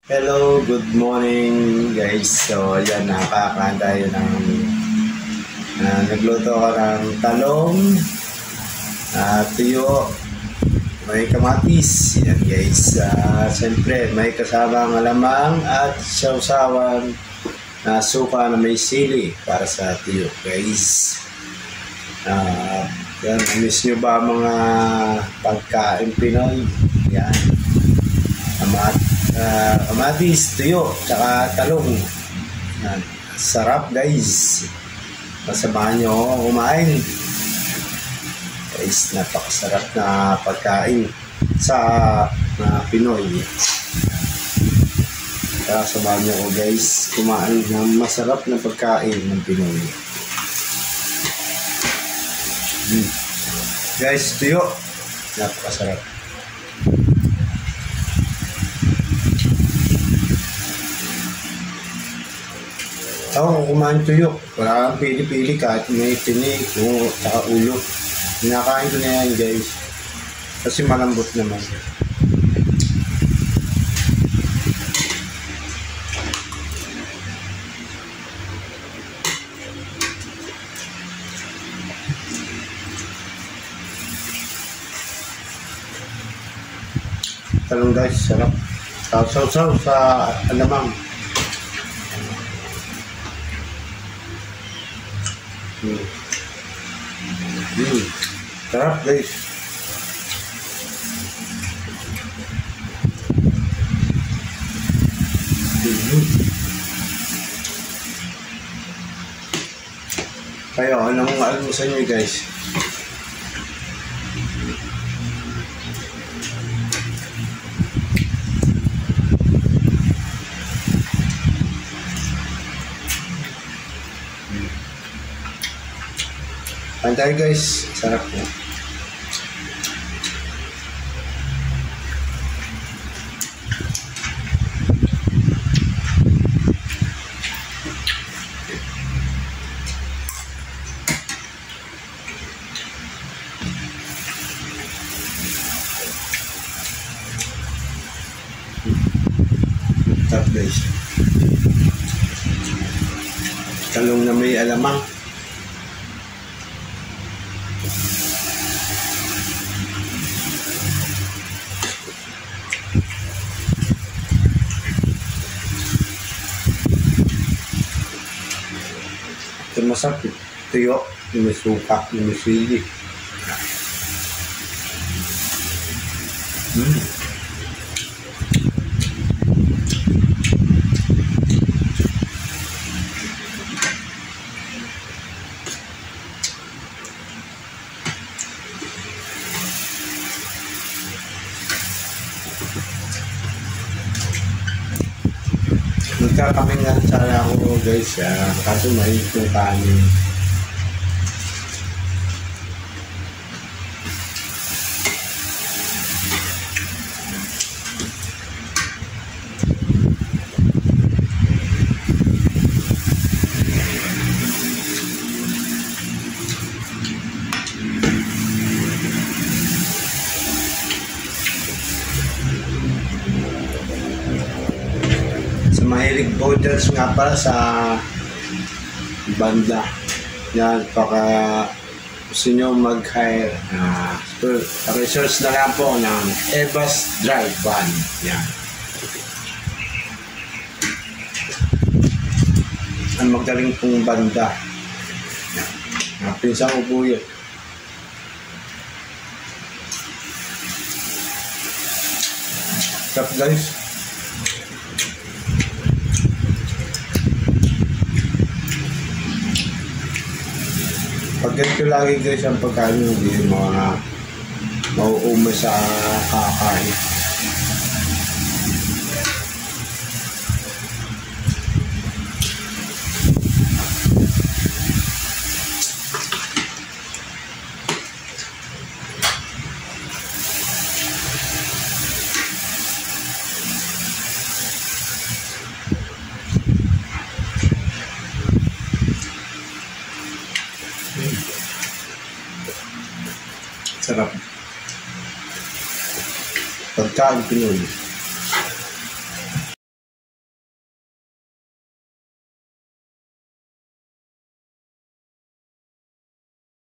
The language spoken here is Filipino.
Hello, good morning guys. So, ayan, nakakain tayo ng nagluto ko ng talong, tuyo, may kamatis. Yan guys. Siyempre, may kasamang alamang at sausawan na suka na may sili para sa tuyo guys. Yan, miss nyo ba mga pagkain Pinoy? Yan. Kamatis, tuyo, tsaka talong. Yan. Sarap guys. Masamahan nyo ako kumain. Guys, napakasarap na pagkain sa Pinoy. Kaya samahan nyo ako guys kumain ng masarap na pagkain ng Pinoy. Guys, tuyo. Napakasarap. Ako kumain tuyo. Wala kang pili-pili kahit may tinik o saka ulo. Kinakain ko na yan guys. Kasi malambot naman. Talong guys, sarap. Sausaw sa alamang. Sarap guys. Kayo, anong almusan nyo guys? Pantay guys, sarap po. Sarap guys. Talong na may alamang. Ito masarap. Tuyo, yung may suka, yung may sili. Nagkakaming nga sana ako guys, kaso may itong kanin. Mahilig voters nga pala sa banda. Yan, baka gusto nyo mag-hire. Research na lang po ng Evas Drive Van. Yan. Ang magaling pong banda. Yan. Pinsan ko po yun. Stop guys. Pag ganito lagi guys ang pagkain nyo, hindi mga mauumay sa kakain. Sarap. Pagkain Pinoy.